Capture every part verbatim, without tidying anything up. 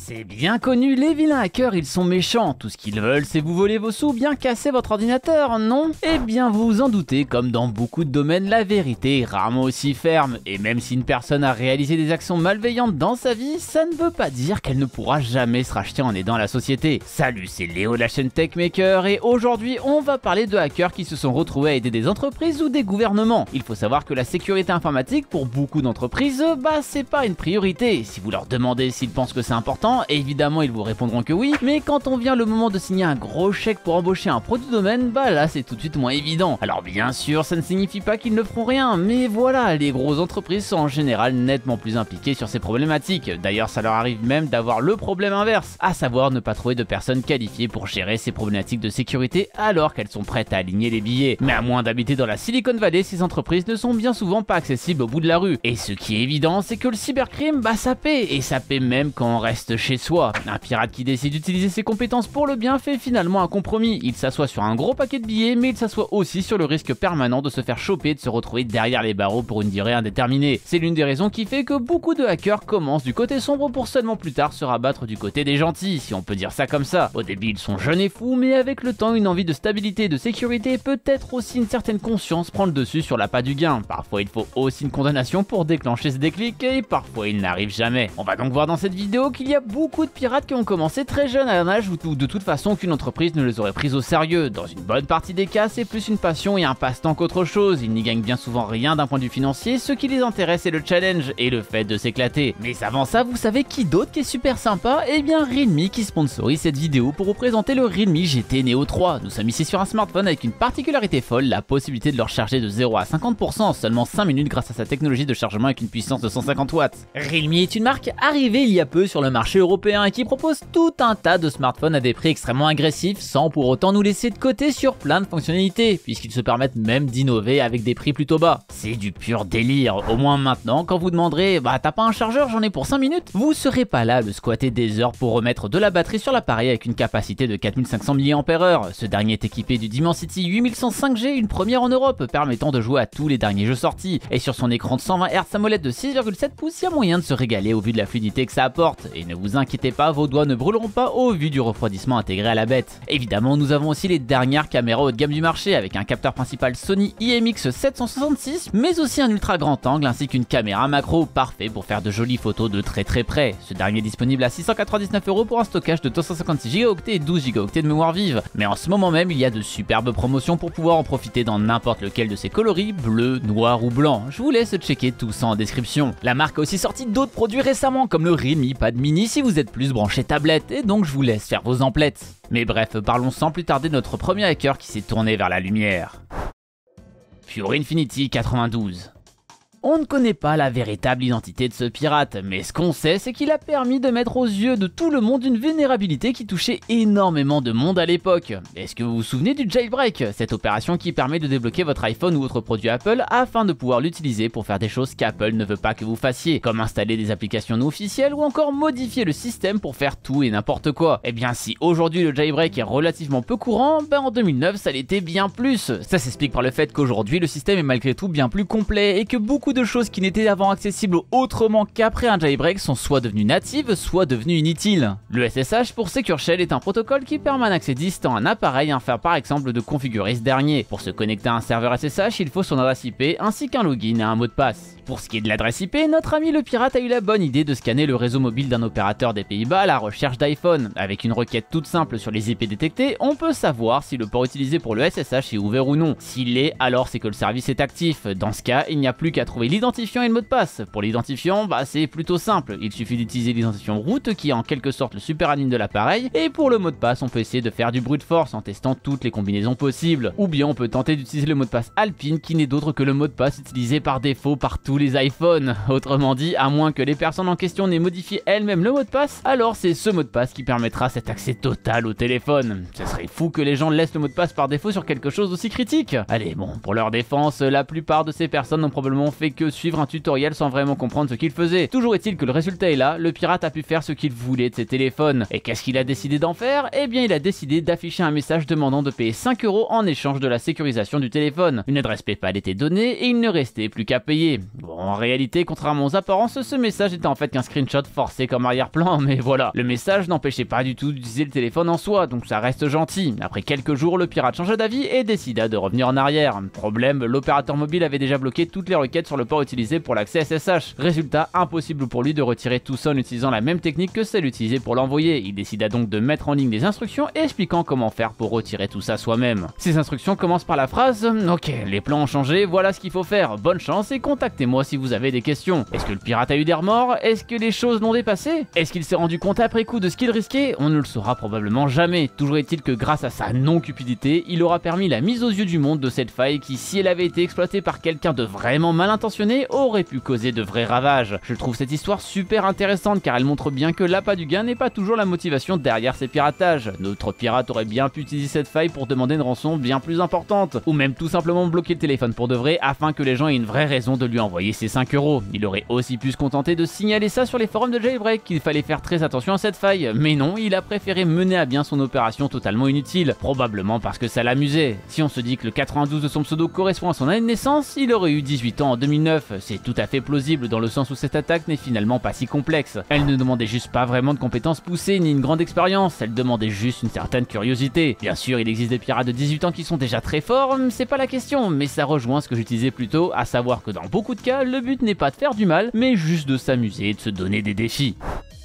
C'est bien connu, les vilains hackers, ils sont méchants. Tout ce qu'ils veulent, c'est vous voler vos sous, bien casser votre ordinateur, non? Eh bien, vous vous en doutez, comme dans beaucoup de domaines, la vérité est rarement aussi ferme. Et même si une personne a réalisé des actions malveillantes dans sa vie, ça ne veut pas dire qu'elle ne pourra jamais se racheter en aidant la société. Salut, c'est Léo de la chaîne Techmaker et aujourd'hui, on va parler de hackers qui se sont retrouvés à aider des entreprises ou des gouvernements. Il faut savoir que la sécurité informatique, pour beaucoup d'entreprises, bah c'est pas une priorité. Si vous leur demandez s'ils pensent que c'est important, évidemment ils vous répondront que oui, mais quand on vient le moment de signer un gros chèque pour embaucher un pro du domaine, bah là c'est tout de suite moins évident. Alors bien sûr ça ne signifie pas qu'ils ne feront rien, mais voilà, les grosses entreprises sont en général nettement plus impliquées sur ces problématiques. D'ailleurs ça leur arrive même d'avoir le problème inverse, à savoir ne pas trouver de personnes qualifiées pour gérer ces problématiques de sécurité alors qu'elles sont prêtes à aligner les billets. Mais à moins d'habiter dans la Silicon Valley, ces entreprises ne sont bien souvent pas accessibles au bout de la rue. Et ce qui est évident, c'est que le cybercrime, bah ça paie, et ça paie même quand on reste chez soi. Un pirate qui décide d'utiliser ses compétences pour le bien fait finalement un compromis. Il s'assoit sur un gros paquet de billets, mais il s'assoit aussi sur le risque permanent de se faire choper et de se retrouver derrière les barreaux pour une durée indéterminée. C'est l'une des raisons qui fait que beaucoup de hackers commencent du côté sombre pour seulement plus tard se rabattre du côté des gentils, si on peut dire ça comme ça. Au début ils sont jeunes et fous, mais avec le temps une envie de stabilité et de sécurité, peut-être aussi une certaine conscience prend le dessus sur l'appât du gain. Parfois il faut aussi une condamnation pour déclencher ce déclic et parfois il n'arrive jamais. On va donc voir dans cette vidéo qu'il y a beaucoup de pirates qui ont commencé très jeunes à un âge où de toute façon aucune entreprise ne les aurait pris au sérieux. Dans une bonne partie des cas, c'est plus une passion et un passe-temps qu'autre chose. Ils n'y gagnent bien souvent rien d'un point de vue financier, ce qui les intéresse c'est le challenge et le fait de s'éclater. Mais avant ça, vous savez qui d'autre qui est super sympa? Eh bien Realme qui sponsorise cette vidéo pour vous présenter le Realme G T Neo trois. Nous sommes ici sur un smartphone avec une particularité folle, la possibilité de le recharger de zéro à cinquante pour cent en seulement cinq minutes grâce à sa technologie de chargement avec une puissance de cent cinquante watts. Realme est une marque arrivée il y a peu sur le marché européen et qui propose tout un tas de smartphones à des prix extrêmement agressifs sans pour autant nous laisser de côté sur plein de fonctionnalités puisqu'ils se permettent même d'innover avec des prix plutôt bas. C'est du pur délire, au moins maintenant quand vous demanderez bah t'as pas un chargeur, j'en ai pour cinq minutes, vous serez pas là à le squatter des heures pour remettre de la batterie sur l'appareil avec une capacité de quatre mille cinq cents milliampères heure. Ce dernier est équipé du Dimensity huit mille cent cinq G, une première en Europe permettant de jouer à tous les derniers jeux sortis, et sur son écran de cent vingt hertz AMOLED de six virgule sept pouces, il y a moyen de se régaler au vu de la fluidité que ça apporte. Et ne vous inquiétez pas, vos doigts ne brûleront pas au vu du refroidissement intégré à la bête. Évidemment, nous avons aussi les dernières caméras haut de gamme du marché avec un capteur principal Sony I M X sept cent soixante-six, mais aussi un ultra grand angle ainsi qu'une caméra macro parfait pour faire de jolies photos de très très près. Ce dernier est disponible à six cent quatre-vingt-dix-neuf euros pour un stockage de deux cent cinquante-six gigaoctets et douze gigaoctets de mémoire vive. Mais en ce moment même, il y a de superbes promotions pour pouvoir en profiter dans n'importe lequel de ces coloris, bleu, noir ou blanc. Je vous laisse checker tout ça en description. La marque a aussi sorti d'autres produits récemment comme le Realme Pad Mini si vous êtes plus branché tablette, et donc je vous laisse faire vos emplettes. Mais bref, parlons sans plus tarder de notre premier hacker qui s'est tourné vers la lumière. Pure Infinity quatre-vingt-douze. On ne connaît pas la véritable identité de ce pirate, mais ce qu'on sait, c'est qu'il a permis de mettre aux yeux de tout le monde une vulnérabilité qui touchait énormément de monde à l'époque. Est-ce que vous vous souvenez du jailbreak, cette opération qui permet de débloquer votre iPhone ou autre produit Apple afin de pouvoir l'utiliser pour faire des choses qu'Apple ne veut pas que vous fassiez, comme installer des applications non officielles ou encore modifier le système pour faire tout et n'importe quoi. Et bien si aujourd'hui le jailbreak est relativement peu courant, ben en deux mille neuf ça l'était bien plus. Ça s'explique par le fait qu'aujourd'hui le système est malgré tout bien plus complet et que beaucoup de choses qui n'étaient avant accessibles autrement qu'après un jailbreak sont soit devenues natives, soit devenues inutiles. Le S S H pour Secure Shell est un protocole qui permet un accès distant à un appareil afin par exemple de configurer ce dernier. Pour se connecter à un serveur S S H, il faut son adresse I P ainsi qu'un login et un mot de passe. Pour ce qui est de l'adresse I P, notre ami le pirate a eu la bonne idée de scanner le réseau mobile d'un opérateur des Pays-Bas à la recherche d'iPhone. Avec une requête toute simple sur les I P détectés, on peut savoir si le port utilisé pour le S S H est ouvert ou non. S'il l'est, alors c'est que le service est actif. Dans ce cas, il n'y a plus qu'à trouver l'identifiant et le mot de passe. Pour l'identifiant, bah c'est plutôt simple. Il suffit d'utiliser l'identifiant root qui est en quelque sorte le super admin de l'appareil. Et pour le mot de passe, on peut essayer de faire du brute force en testant toutes les combinaisons possibles. Ou bien on peut tenter d'utiliser le mot de passe Alpine qui n'est d'autre que le mot de passe utilisé par défaut par tous les iPhones. Autrement dit, à moins que les personnes en question n'aient modifié elles-mêmes le mot de passe, alors c'est ce mot de passe qui permettra cet accès total au téléphone. Ce serait fou que les gens laissent le mot de passe par défaut sur quelque chose d'aussi critique. Allez, bon, pour leur défense, la plupart de ces personnes n'ont probablement fait que suivre un tutoriel sans vraiment comprendre ce qu'il faisait. Toujours est-il que le résultat est là, le pirate a pu faire ce qu'il voulait de ses téléphones. Et qu'est-ce qu'il a décidé d'en faire? Eh bien, il a décidé d'afficher un message demandant de payer cinq euros en échange de la sécurisation du téléphone. Une adresse PayPal était donnée et il ne restait plus qu'à payer. Bon, en réalité, contrairement aux apparences, ce message était en fait qu'un screenshot forcé comme arrière-plan, mais voilà. Le message n'empêchait pas du tout d'utiliser le téléphone en soi, donc ça reste gentil. Après quelques jours, le pirate changea d'avis et décida de revenir en arrière. Problème, l'opérateur mobile avait déjà bloqué toutes les requêtes sur le port utilisé pour l'accès S S H. Résultat, impossible pour lui de retirer tout ça en utilisant la même technique que celle utilisée pour l'envoyer. Il décida donc de mettre en ligne des instructions expliquant comment faire pour retirer tout ça soi-même. Ces instructions commencent par la phrase « Ok, les plans ont changé, voilà ce qu'il faut faire, bonne chance et contactez-moi si vous avez des questions. » Est-ce que le pirate a eu des remords? Est-ce que les choses l'ont dépassé? Est-ce qu'il s'est rendu compte après coup de ce qu'il risquait? On ne le saura probablement jamais. Toujours est-il que grâce à sa non-cupidité, il aura permis la mise aux yeux du monde de cette faille qui, si elle avait été exploitée par quelqu'un de vraiment mal intentionné, aurait pu causer de vrais ravages. Je trouve cette histoire super intéressante car elle montre bien que l'appât du gain n'est pas toujours la motivation derrière ces piratages. Notre pirate aurait bien pu utiliser cette faille pour demander une rançon bien plus importante, ou même tout simplement bloquer le téléphone pour de vrai afin que les gens aient une vraie raison de lui envoyer ses cinq euros. Il aurait aussi pu se contenter de signaler ça sur les forums de Jailbreak qu'il fallait faire très attention à cette faille, mais non, il a préféré mener à bien son opération totalement inutile, probablement parce que ça l'amusait. Si on se dit que le quatre-vingt-douze de son pseudo correspond à son année de naissance, il aurait eu dix-huit ans en deux mille neuf, c'est tout à fait plausible dans le sens où cette attaque n'est finalement pas si complexe. Elle ne demandait juste pas vraiment de compétences poussées ni une grande expérience, elle demandait juste une certaine curiosité. Bien sûr, il existe des pirates de dix-huit ans qui sont déjà très forts, c'est pas la question, mais ça rejoint ce que j'utilisais plus tôt, à savoir que dans beaucoup de cas, le but n'est pas de faire du mal, mais juste de s'amuser et de se donner des défis.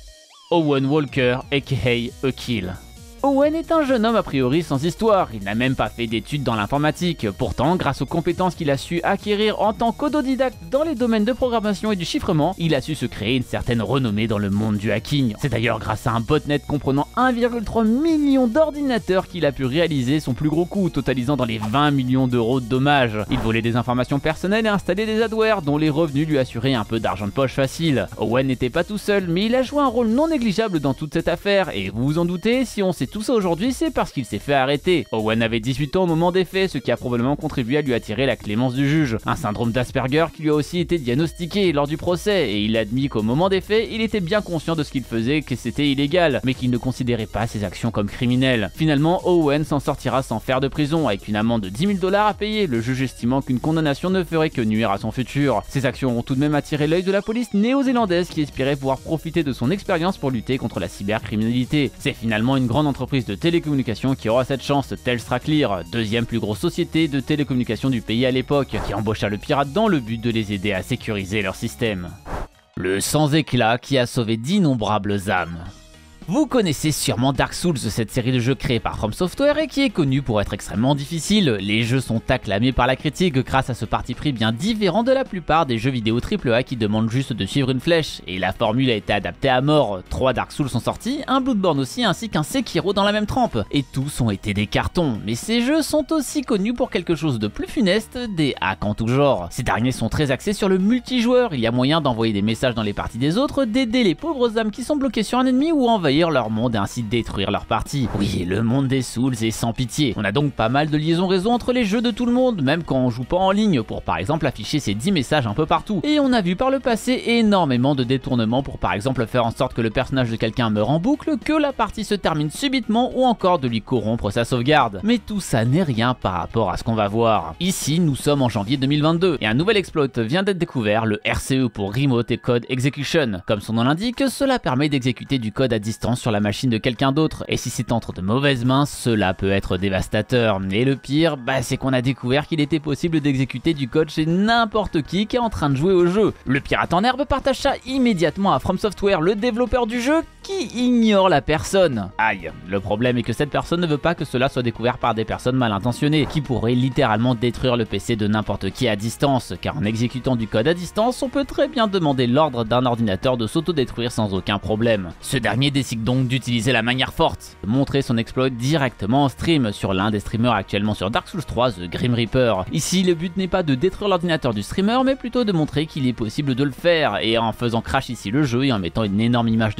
Owen Walker, aka Akil. Owen est un jeune homme a priori sans histoire, il n'a même pas fait d'études dans l'informatique. Pourtant, grâce aux compétences qu'il a su acquérir en tant qu'autodidacte dans les domaines de programmation et du chiffrement, il a su se créer une certaine renommée dans le monde du hacking. C'est d'ailleurs grâce à un botnet comprenant un virgule trois million d'ordinateurs qu'il a pu réaliser son plus gros coup, totalisant dans les vingt millions d'euros de dommages. Il volait des informations personnelles et installait des adwares dont les revenus lui assuraient un peu d'argent de poche facile. Owen n'était pas tout seul, mais il a joué un rôle non négligeable dans toute cette affaire, et vous vous en doutez, si on sait tout ça aujourd'hui, c'est parce qu'il s'est fait arrêter. Owen avait dix-huit ans au moment des faits, ce qui a probablement contribué à lui attirer la clémence du juge. Un syndrome d'Asperger qui lui a aussi été diagnostiqué lors du procès, et il a admis qu'au moment des faits, il était bien conscient de ce qu'il faisait, que c'était illégal, mais qu'il ne considérait pas ses actions comme criminelles. Finalement, Owen s'en sortira sans faire de prison, avec une amende de dix mille dollars à payer, le juge estimant qu'une condamnation ne ferait que nuire à son futur. Ses actions ont tout de même attiré l'œil de la police néo-zélandaise qui espérait pouvoir profiter de son expérience pour lutter contre la cybercriminalité. C'est finalement une grande entreprise de télécommunications qui aura cette chance, Telstra Clear, deuxième plus grosse société de télécommunications du pays à l'époque, qui embaucha le pirate dans le but de les aider à sécuriser leur système. Le sans éclat qui a sauvé d'innombrables âmes. Vous connaissez sûrement Dark Souls, cette série de jeux créée par From Software et qui est connue pour être extrêmement difficile. Les jeux sont acclamés par la critique grâce à ce parti pris bien différent de la plupart des jeux vidéo triple A qui demandent juste de suivre une flèche, et la formule a été adaptée à mort. Trois Dark Souls sont sortis, un Bloodborne aussi ainsi qu'un Sekiro dans la même trempe, et tous ont été des cartons. Mais ces jeux sont aussi connus pour quelque chose de plus funeste, des hacks en tout genre. Ces derniers sont très axés sur le multijoueur, il y a moyen d'envoyer des messages dans les parties des autres, d'aider les pauvres âmes qui sont bloquées sur un ennemi ou envahir leur monde et ainsi détruire leur partie. Oui, le monde des Souls est sans pitié. On a donc pas mal de liaisons réseau entre les jeux de tout le monde, même quand on joue pas en ligne, pour par exemple afficher ces dix messages un peu partout. Et on a vu par le passé énormément de détournements pour par exemple faire en sorte que le personnage de quelqu'un meure en boucle, que la partie se termine subitement ou encore de lui corrompre sa sauvegarde. Mais tout ça n'est rien par rapport à ce qu'on va voir. Ici, nous sommes en janvier deux mille vingt-deux et un nouvel exploit vient d'être découvert, le R C E pour Remote Code Execution. Comme son nom l'indique, cela permet d'exécuter du code à distance sur la machine de quelqu'un d'autre, et si c'est entre de mauvaises mains, cela peut être dévastateur. Et le pire, bah, c'est qu'on a découvert qu'il était possible d'exécuter du code chez n'importe qui qui est en train de jouer au jeu. Le pirate en herbe partage ça immédiatement à From Software, le développeur du jeu, qui ignore la personne. Aïe, le problème est que cette personne ne veut pas que cela soit découvert par des personnes mal intentionnées, qui pourraient littéralement détruire le P C de n'importe qui à distance, car en exécutant du code à distance, on peut très bien demander l'ordre d'un ordinateur de s'autodétruire sans aucun problème. Ce dernier décide donc d'utiliser la manière forte, de montrer son exploit directement en stream sur l'un des streamers actuellement sur Dark Souls trois, The Grim Reaper. Ici, le but n'est pas de détruire l'ordinateur du streamer, mais plutôt de montrer qu'il est possible de le faire, et en faisant crash ici le jeu et en mettant une énorme image de Thanos en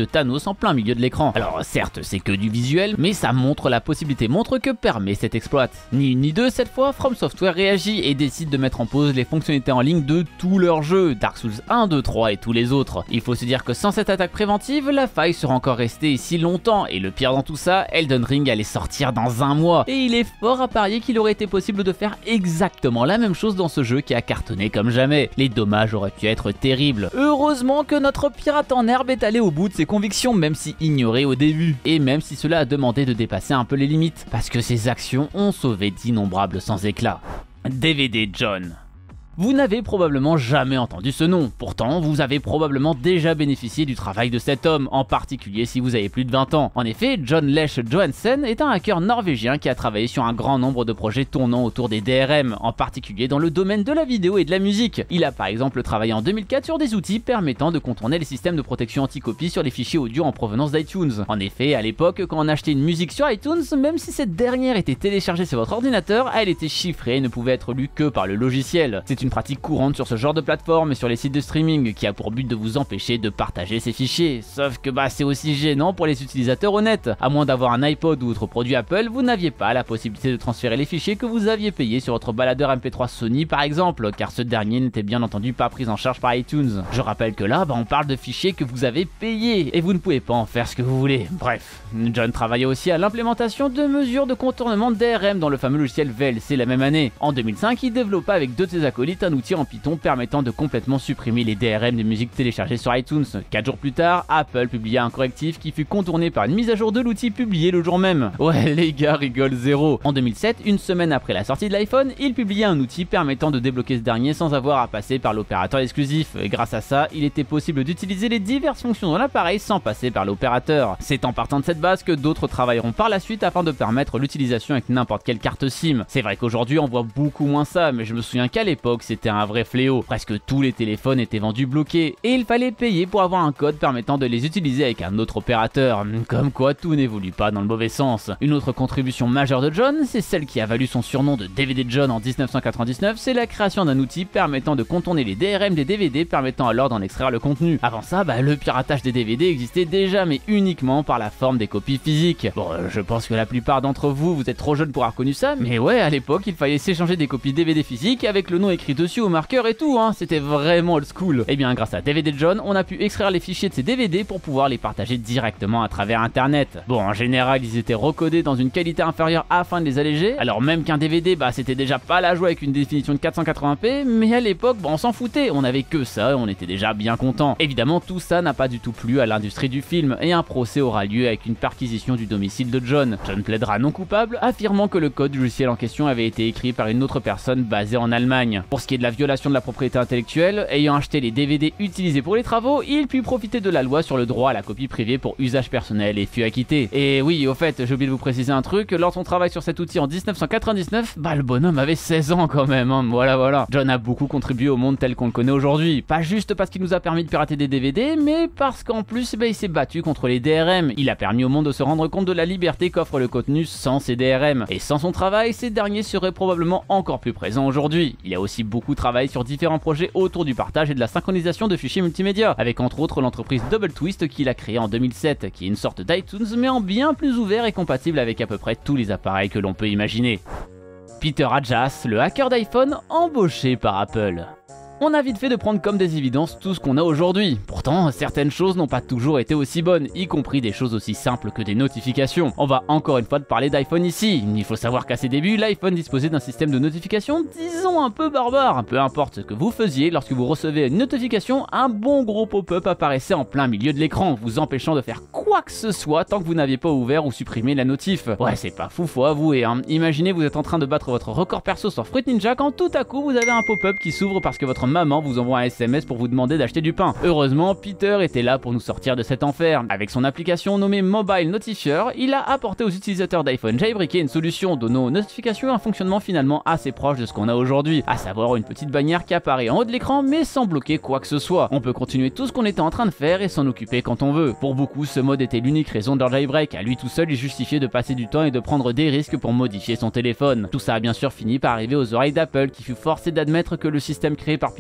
en plein milieu de l'écran. Alors certes c'est que du visuel, mais ça montre la possibilité, montre que permet cet exploit. Ni une ni deux, cette fois From Software réagit et décide de mettre en pause les fonctionnalités en ligne de tous leurs jeux, Dark Souls un, deux, trois et tous les autres. Il faut se dire que sans cette attaque préventive, la faille serait encore restée ici longtemps, et le pire dans tout ça, Elden Ring allait sortir dans un mois, et il est fort à parier qu'il aurait été possible de faire exactement la même chose dans ce jeu qui a cartonné comme jamais. Les dommages auraient pu être terribles. Heureusement que notre pirate en herbe est allé au bout de ses convictions, même si ignoré au début, et même si cela a demandé de dépasser un peu les limites, parce que ses actions ont sauvé d'innombrables sans éclat. D V D John. Vous n'avez probablement jamais entendu ce nom, pourtant vous avez probablement déjà bénéficié du travail de cet homme, en particulier si vous avez plus de vingt ans. En effet, John Lech Johansen est un hacker norvégien qui a travaillé sur un grand nombre de projets tournant autour des D R M, en particulier dans le domaine de la vidéo et de la musique. Il a par exemple travaillé en deux mille quatre sur des outils permettant de contourner les systèmes de protection anti-copie sur les fichiers audio en provenance d'iTunes. En effet, à l'époque, quand on achetait une musique sur iTunes, même si cette dernière était téléchargée sur votre ordinateur, elle était chiffrée et ne pouvait être lue que par le logiciel. C'est une pratique courante sur ce genre de plateforme et sur les sites de streaming qui a pour but de vous empêcher de partager ces fichiers. Sauf que bah c'est aussi gênant pour les utilisateurs honnêtes. À moins d'avoir un iPod ou autre produit Apple, vous n'aviez pas la possibilité de transférer les fichiers que vous aviez payés sur votre baladeur M P trois Sony par exemple, car ce dernier n'était bien entendu pas pris en charge par iTunes. Je rappelle que là, bah, on parle de fichiers que vous avez payés et vous ne pouvez pas en faire ce que vous voulez. Bref, John travaillait aussi à l'implémentation de mesures de contournement de D R M dans le fameux logiciel V L C la même année. En deux mille cinq, il développa avec deux de ses acolytes un outil en Python permettant de complètement supprimer les D R M des musiques téléchargées sur iTunes. quatre jours plus tard, Apple publia un correctif qui fut contourné par une mise à jour de l'outil publié le jour même. Ouais, les gars rigolent zéro. En deux mille sept, une semaine après la sortie de l'iPhone, il publia un outil permettant de débloquer ce dernier sans avoir à passer par l'opérateur exclusif. Et grâce à ça, il était possible d'utiliser les diverses fonctions de l'appareil sans passer par l'opérateur. C'est en partant de cette base que d'autres travailleront par la suite afin de permettre l'utilisation avec n'importe quelle carte SIM. C'est vrai qu'aujourd'hui on voit beaucoup moins ça, mais je me souviens qu'à l'époque c'était un vrai fléau. Presque tous les téléphones étaient vendus bloqués et il fallait payer pour avoir un code permettant de les utiliser avec un autre opérateur. Comme quoi tout n'évolue pas dans le mauvais sens. Une autre contribution majeure de John, c'est celle qui a valu son surnom de D V D John en mille neuf cent quatre-vingt-dix-neuf, c'est la création d'un outil permettant de contourner les D R M des D V D permettant alors d'en extraire le contenu. Avant ça, bah, le piratage des D V D existait déjà mais uniquement par la forme des copies physiques. Bon, euh, je pense que la plupart d'entre vous, vous êtes trop jeunes pour avoir connu ça, mais ouais, à l'époque, il fallait s'échanger des copies D V D physiques avec le nom écrit dessus au marqueur et tout, hein, c'était vraiment old school. Et bien grâce à D V D John, on a pu extraire les fichiers de ces D V D pour pouvoir les partager directement à travers internet. Bon, en général, ils étaient recodés dans une qualité inférieure afin de les alléger, alors même qu'un D V D, bah c'était déjà pas la joie avec une définition de quatre cent quatre-vingts p, mais à l'époque, bah, on s'en foutait, on avait que ça, on était déjà bien content. Évidemment, tout ça n'a pas du tout plu à l'industrie du film, et un procès aura lieu avec une perquisition du domicile de John. John plaidera non coupable, affirmant que le code du logiciel en question avait été écrit par une autre personne basée en Allemagne. Pour ce qui est de la violation de la propriété intellectuelle, ayant acheté les D V D utilisés pour les travaux, il put profiter de la loi sur le droit à la copie privée pour usage personnel et fut acquitté. Et oui, au fait, j'ai oublié de vous préciser un truc, lors de son travail sur cet outil en mille neuf cent quatre-vingt-dix-neuf, bah le bonhomme avait seize ans quand même, hein, voilà voilà. John a beaucoup contribué au monde tel qu'on le connaît aujourd'hui, pas juste parce qu'il nous a permis de pirater des D V D, mais parce qu'en plus, bah, il s'est battu contre les D R M, il a permis au monde de se rendre compte de la liberté qu'offre le contenu sans ces D R M. Et sans son travail, ces derniers seraient probablement encore plus présents aujourd'hui. Il a aussi beaucoup travaillé sur différents projets autour du partage et de la synchronisation de fichiers multimédia, avec entre autres l'entreprise Double Twist qu'il a créée en deux mille sept, qui est une sorte d'iTunes mais en bien plus ouvert et compatible avec à peu près tous les appareils que l'on peut imaginer. Peter Adjas, le hacker d'iPhone embauché par Apple. On a vite fait de prendre comme des évidences tout ce qu'on a aujourd'hui. Pourtant, certaines choses n'ont pas toujours été aussi bonnes, y compris des choses aussi simples que des notifications. On va encore une fois te parler d'iPhone ici. Il faut savoir qu'à ses débuts, l'iPhone disposait d'un système de notification, disons un peu barbare. Peu importe ce que vous faisiez, lorsque vous recevez une notification, un bon gros pop-up apparaissait en plein milieu de l'écran, vous empêchant de faire quoi que ce soit tant que vous n'aviez pas ouvert ou supprimé la notif. Ouais, c'est pas fou, faut avouer, hein. Imaginez, vous êtes en train de battre votre record perso sur Fruit Ninja quand tout à coup vous avez un pop-up qui s'ouvre parce que votre maman vous envoie un S M S pour vous demander d'acheter du pain. Heureusement, Peter était là pour nous sortir de cet enfer. Avec son application nommée Mobile Notifier, il a apporté aux utilisateurs d'iPhone jailbreakés une solution donnant aux notifications un fonctionnement finalement assez proche de ce qu'on a aujourd'hui, à savoir une petite bannière qui apparaît en haut de l'écran mais sans bloquer quoi que ce soit. On peut continuer tout ce qu'on était en train de faire et s'en occuper quand on veut. Pour beaucoup, ce mode était l'unique raison de leur jailbreak. À lui tout seul, il justifiait de passer du temps et de prendre des risques pour modifier son téléphone. Tout ça a bien sûr fini par arriver aux oreilles d'Apple qui fut forcé d'admettre que le système créé par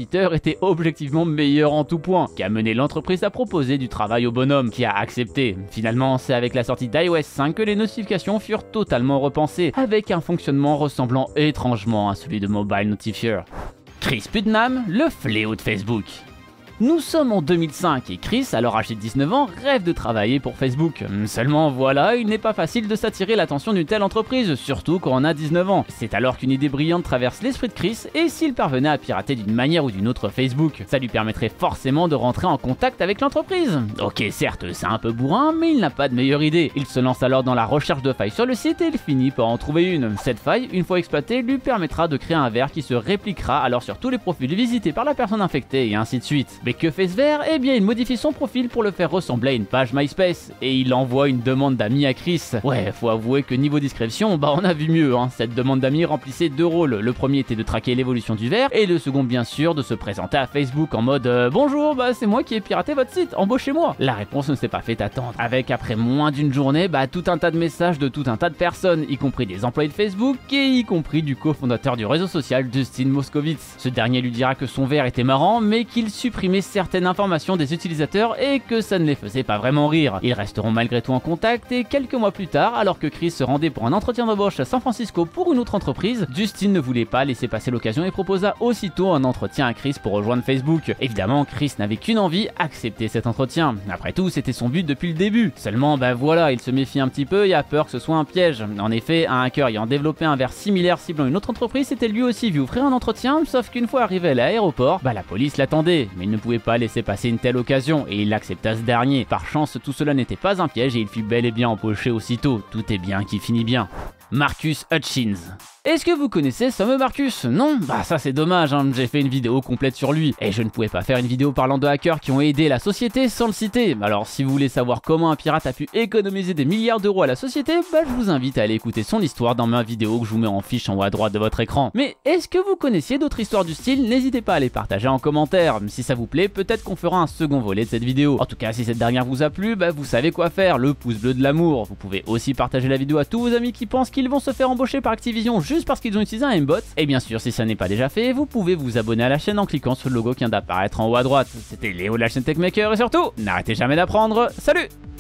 Peter était objectivement meilleur en tout point, qui a mené l'entreprise à proposer du travail au bonhomme, qui a accepté. Finalement, c'est avec la sortie d'iOS cinq que les notifications furent totalement repensées, avec un fonctionnement ressemblant étrangement à celui de Mobile Notifier. Chris Putnam, le fléau de Facebook. Nous sommes en deux mille cinq et Chris, alors âgé de dix-neuf ans, rêve de travailler pour Facebook. Seulement voilà, il n'est pas facile de s'attirer l'attention d'une telle entreprise, surtout quand on a dix-neuf ans. C'est alors qu'une idée brillante traverse l'esprit de Chris, et s'il parvenait à pirater d'une manière ou d'une autre Facebook, ça lui permettrait forcément de rentrer en contact avec l'entreprise. Ok, certes, c'est un peu bourrin, mais il n'a pas de meilleure idée. Il se lance alors dans la recherche de failles sur le site et il finit par en trouver une. Cette faille, une fois exploitée, lui permettra de créer un verre qui se répliquera alors sur tous les profils visités par la personne infectée et ainsi de suite. Mais que fait ce verre? Eh bien il modifie son profil pour le faire ressembler à une page MySpace et il envoie une demande d'amis à Chris. Ouais, faut avouer que niveau discrétion, bah on a vu mieux hein. Cette demande d'amis remplissait deux rôles. Le premier était de traquer l'évolution du verre et le second bien sûr de se présenter à Facebook en mode euh, bonjour, bah c'est moi qui ai piraté votre site, embauchez-moi. La réponse ne s'est pas fait attendre, avec après moins d'une journée, bah tout un tas de messages de tout un tas de personnes, y compris des employés de Facebook et y compris du cofondateur du réseau social Dustin Moskovitz. Ce dernier lui dira que son verre était marrant mais qu'il supprimait certaines informations des utilisateurs et que ça ne les faisait pas vraiment rire. Ils resteront malgré tout en contact et quelques mois plus tard, alors que Chris se rendait pour un entretien d'embauche à San Francisco pour une autre entreprise, Dustin ne voulait pas laisser passer l'occasion et proposa aussitôt un entretien à Chris pour rejoindre Facebook. Évidemment, Chris n'avait qu'une envie, accepter cet entretien. Après tout, c'était son but depuis le début. Seulement, bah voilà, il se méfie un petit peu et a peur que ce soit un piège. En effet, un hacker ayant développé un verre similaire ciblant une autre entreprise s'était lui aussi vu offrir un entretien, sauf qu'une fois arrivé à l'aéroport, bah la police l'attendait, mais il ne pouvait pas laisser passer une telle occasion et il accepta ce dernier. Par chance, tout cela n'était pas un piège et il fut bel et bien empoché aussitôt. Tout est bien qui finit bien. Marcus Hutchins. Est-ce que vous connaissez ce fameux Marcus? Non? Bah ça c'est dommage, hein. J'ai fait une vidéo complète sur lui, et je ne pouvais pas faire une vidéo parlant de hackers qui ont aidé la société sans le citer. Alors si vous voulez savoir comment un pirate a pu économiser des milliards d'euros à la société, bah je vous invite à aller écouter son histoire dans ma vidéo que je vous mets en fiche en haut à droite de votre écran. Mais est-ce que vous connaissiez d'autres histoires du style? N'hésitez pas à les partager en commentaire. Si ça vous plaît, peut-être qu'on fera un second volet de cette vidéo. En tout cas, si cette dernière vous a plu, bah vous savez quoi faire, le pouce bleu de l'amour. Vous pouvez aussi partager la vidéo à tous vos amis qui pensent qu'ils vont se faire embaucher par Activision juste parce qu'ils ont utilisé un aimbot. Et bien sûr, si ça n'est pas déjà fait, vous pouvez vous abonner à la chaîne en cliquant sur le logo qui vient d'apparaître en haut à droite. C'était Léo de la chaîne Techmaker et surtout, n'arrêtez jamais d'apprendre. Salut!